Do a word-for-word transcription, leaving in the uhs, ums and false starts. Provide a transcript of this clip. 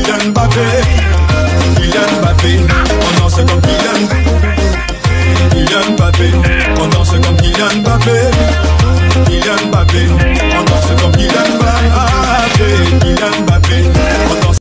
Kylian Mbappé. Kylian Mbappé, on danse comme Kylian. Kylian Mbappé, on danse comme Kylian Mbappé. Kylian Mbappé, on danse